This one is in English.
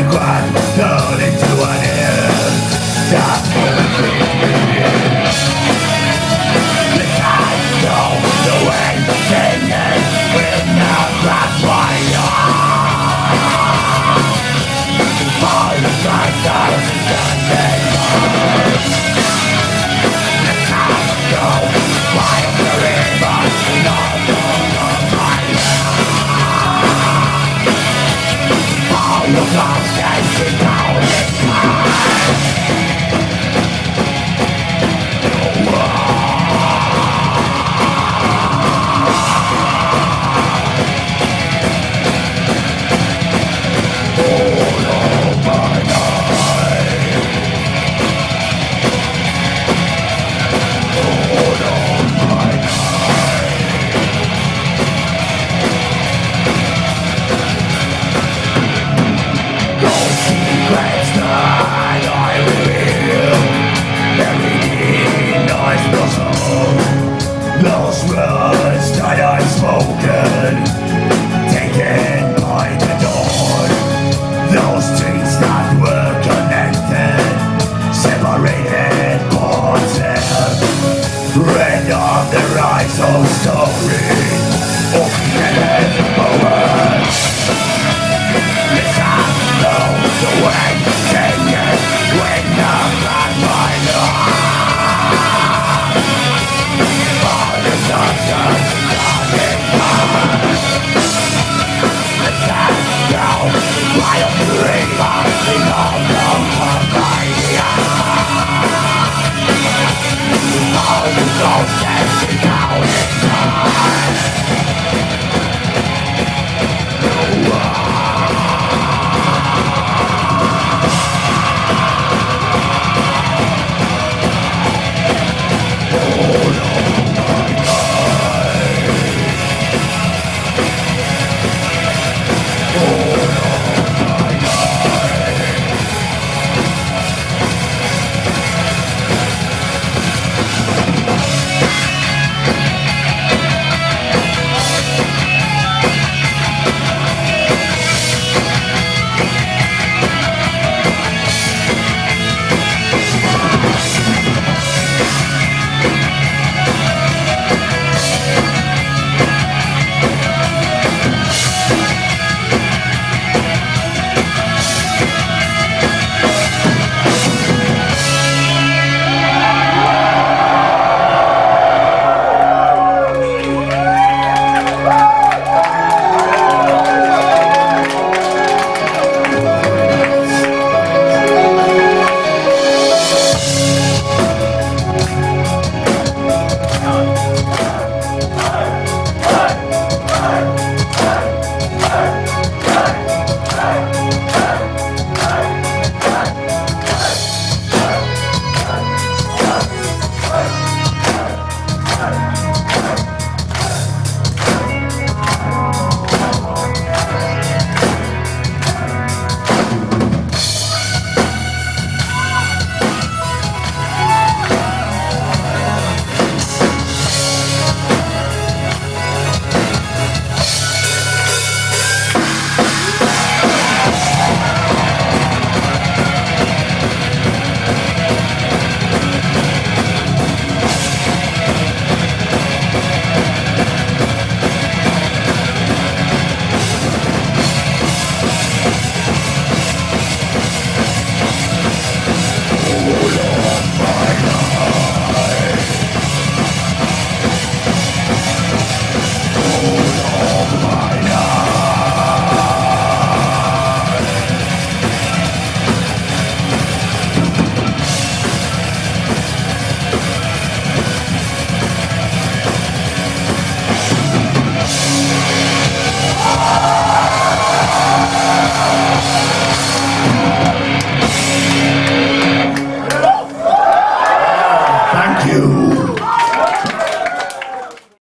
ground turned into an hill. That's where the dreams begin. The time know the way singing will not last fire. All the times are standing firm. The time know why the river not over my head. All the clouds chasing down the sky. Those words that I've spoken, taken by the dawn. Those trees that were connected, separated bonds there. Read of the rise of story.